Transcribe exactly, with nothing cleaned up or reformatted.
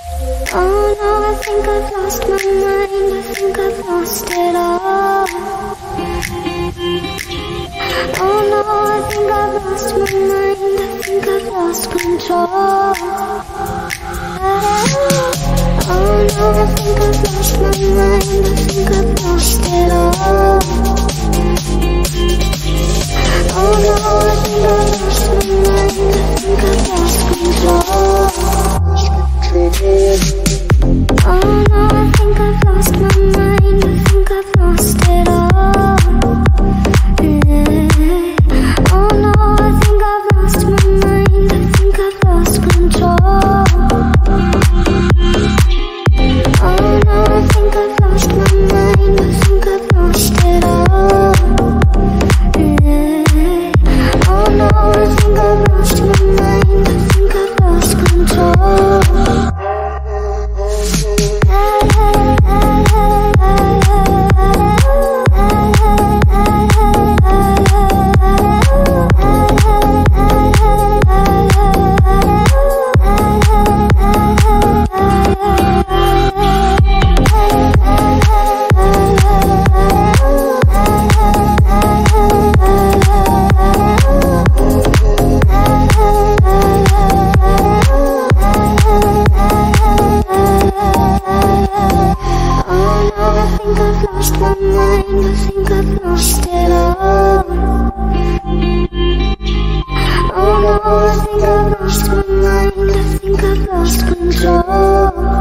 Oh no, I think I've lost my mind, I think I've lost it all. Oh no, I think I've lost my mind, I think I've lost control. Oh no, I think I've lost my mind, I think I've lost it all. Oh no, I think I've lost my mind, I think I've lost control. Oh no, I think I've lost my mind, I think I've lost it all. Yeah. Oh no, I think I've lost my mind, I think I've lost control. Oh no, I think I've lost my mind, I think I've lost it all. Yeah. Oh no, I think I've lost my mind, I think I've lost control. I think I've lost it all. Oh no, I think I've lost my mind, I think I've lost control.